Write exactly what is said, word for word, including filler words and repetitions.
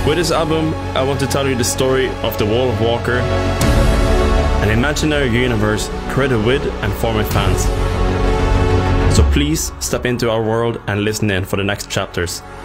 With this album, I want to tell you the story of the Wall of Walker, an imaginary universe created with and for my fans. So please step into our world and listen in for the next chapters.